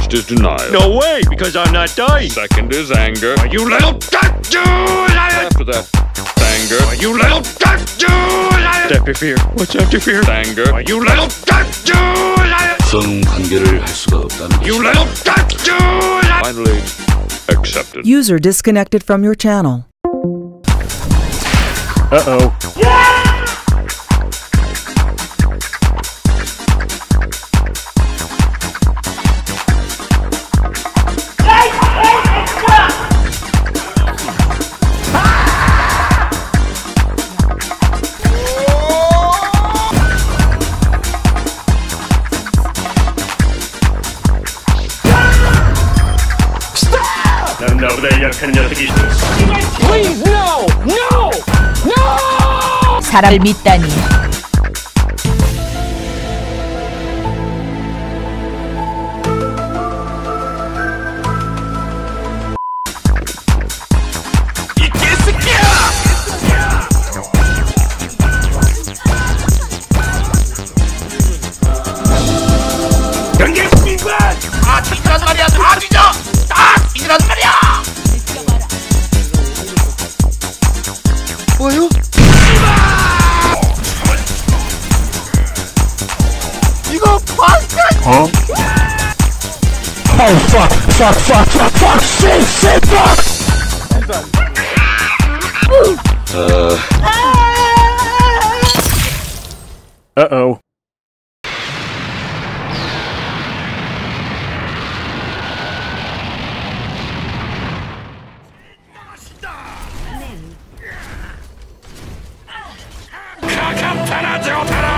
First is denial. No way, because I'm not dying. Second is anger. Why, you little dirt, you lion! After that, anger. Why, you little dirt, you lion! After fear. What's after fear? Anger. Why, you little dirt, you lion! 성관계를 할 수가 없다는 You little dirt, you lion! Finally, accepted. User disconnected from your channel. Uh-oh. 난 나보다 약한 녀석이 있어. Please, no! No! No! 사람을 믿다니. 이 개새끼야! 경계 민관! 다 뒤지란 말이야. 다 뒤져. 다 뒤지란 말이야. 뭐요? 이거 봤어? 어? Oh fuck! Fuck! Fuck! Fuck! Fuck! Shit! Shit! Fuck! Uh-oh. 가감 타나 저 타나